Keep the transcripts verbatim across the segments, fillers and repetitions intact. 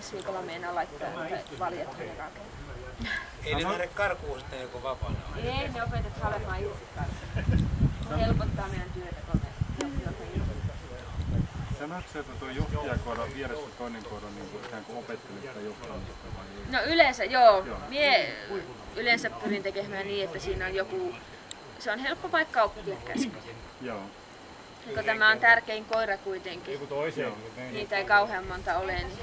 ensi viikolla meinaa laittaa valjat ne rakentaa. Ei ne lähde karkuun sitten joku vapaana? Ei, ne opetetaan olemaan irti karkuun. Se helpottaa meidän työtä, kun me johtaa irti. Sanoitko se, että tuo johtajakoiran vieressä toinen koira on niin ikään kuin opettelista johtamista vai ei? No yleensä joo. joo. Mie yleensä pyrin tekemään niin, että siinä on joku... Se on helppo paikka oppia käskyjä. Joo. Kun tämä on tärkein koira kuitenkin. Niitä ei kauhean monta ole. Niin,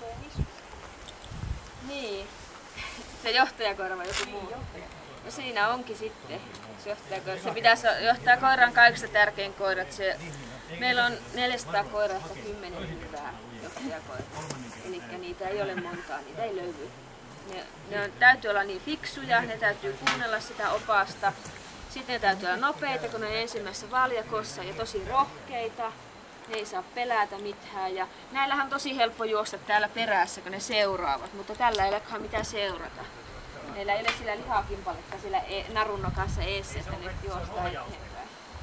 niin. Se johtajakoira vai joku muu? No siinä onkin sitten se johtajakoira. Se pitäisi johtaa koiran kaikista tärkein koira. Se, meillä on neljäsataa koiraa, että kymmenen hyvää johtajakoiraa. Eli niitä ei ole montaa, niitä ei löydy. Ne, ne on, täytyy olla niin fiksuja, ne täytyy kuunnella sitä opasta. Sitten ne täytyy olla nopeita, kun ne on ensimmäisessä valjakossa ja tosi rohkeita. Ne ei saa pelätä mitään. Ja näillähän on tosi helppo juosta täällä perässä, kun ne seuraavat, mutta tällä ei olekaan mitään seurata. Meillä ei ole sillä lihakimpaletta sillä narunnokassa eessä, että nyt juostaa eteenpäin.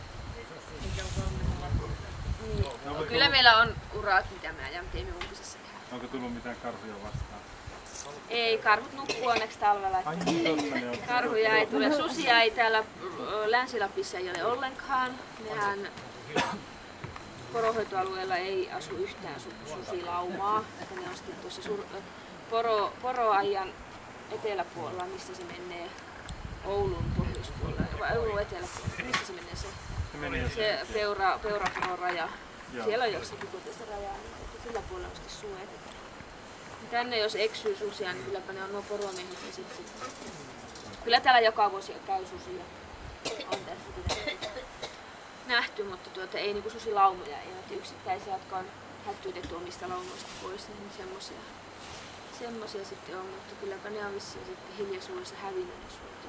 Niin. No, kyllä meillä on urat, mitä mä ajan teimme umpisessa tehdä. Onko tullut mitään karhuja vastaan? Ei, karhut nukkuu onneksi talvella. Karhuja ei tule. Susia ei täällä Länsi-Lapissa ei ole ollenkaan. Mehän poronhoitoalueella ei asu yhtään susilaumaa. Että ne on sitten tuossa poro, poroajan eteläpuolella, missä se menee Oulun pohjoispuolella. Vai Oulun eteläpuolella. Missä se menee se? Se, menee se peura, peurapuron raja. Joo. Siellä on jossakin kotiista rajaa, niin sillä puolella on sitten suet. Tänne jos eksyy susia, niin kylläpä ne on nuo poromiehet ja sit, sit. Kyllä täällä joka vuosi käy susia. On tässä nähty, mutta tuota, ei niinku susilaumoja, ei ole yksittäisiä, jotka on hätyytetty omista laumoista pois, niin semmosia, semmosia sitten on, mutta kylläpä ne on vissiin sitten hiljaisuudessa hävinnyt ne suot.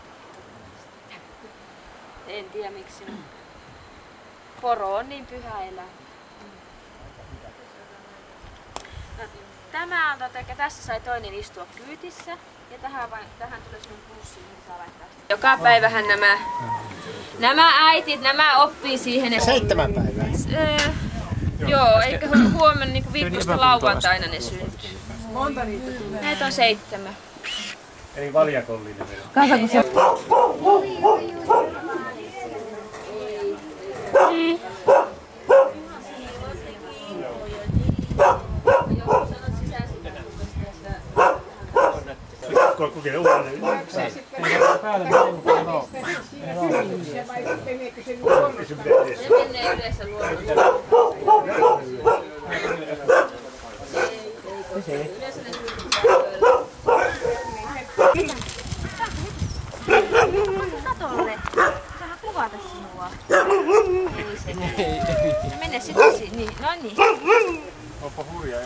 En tiedä miksi, mutta poro on niin pyhä eläin. Tämä on, tota, tässä sai toinen istua kyytissä ja tähän, tähän tulee sinun pussi, mihin saa laittaa. Joka päivähän nämä, nämä äitit, nämä oppii siihen. Että seitsemän päivää? Öö, joo, eikä huomenna niin viikosta lauantaina ne syntyy. Monta niitä tulee? Näitä on seitsemän. Eli valjakollinen meillä. Kasako se? Kokeile uudelleen. Päällä miten on. Se menee yleensä luonnossa. Yleensä ne katolle. Sähän kuvata sinua. Ei se mene. Se menee sitten si... Niin, no niin. Oppa hurjaa.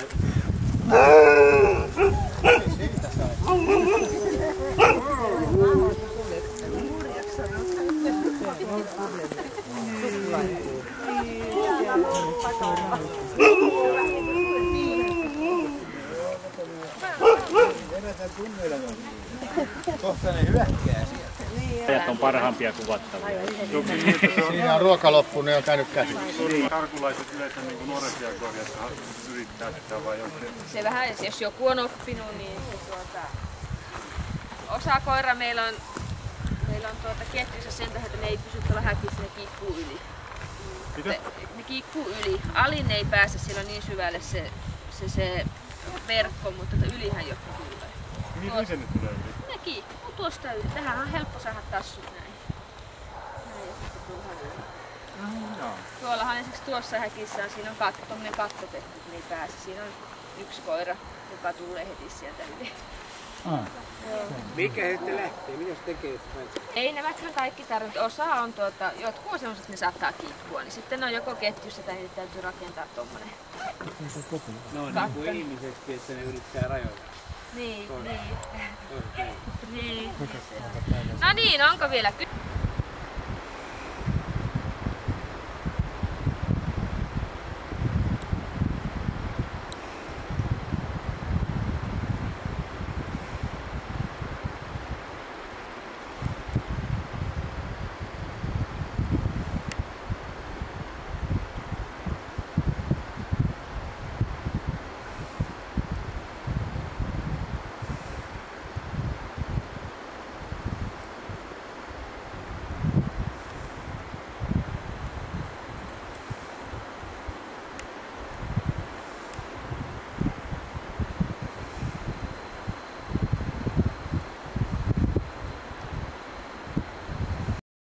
Kohta ne hyökkää sieltä. Ajat on parhaimpia kuvattavia. Siinä on ruoka loppu, ne on käynyt käsin. Karkulaiset yleensä niin nuorempia koiria yrittää sitä vai onko se? Se vähän, jos joku on oppinut, niin se tuota... Osa koira meillä on, meillä on tuota ketjussa sen tähden, että ne ei pysy tuolla häkissä, ne kiikkuu yli. Mitä? Ne, ne kiikkuu yli. Alin ei pääse, siellä on niin syvälle se, se, se verkko, mutta tuota ylihän joku tulee. Mihin se nyt tulee yli? Ne kiikkuu tuosta yli. Tähän on helppo saada tassut näin. Näin ja sitten tuohon yli. Jaa. Tuollahan esimerkiksi tuossa häkissä on, siinä on katto, tommonen kattotettu, että ne ei pääse. Siinä on yksi koira, joka tulee heti sieltä yli. Ah. Mikä heitä lähtee? Mitä se tekee? Ei nämä kyllä kaikki tarvitse. Osa on tuota, jotkut on sellaiset, että ne saattaa kiikkua, niin sitten ne on joko ketjussa tai niitä täytyy rakentaa tommonen. No niin kuin ihmisetkin, että ne yrittää rajoilla. Niin, niin. niin. No niin, onko vielä?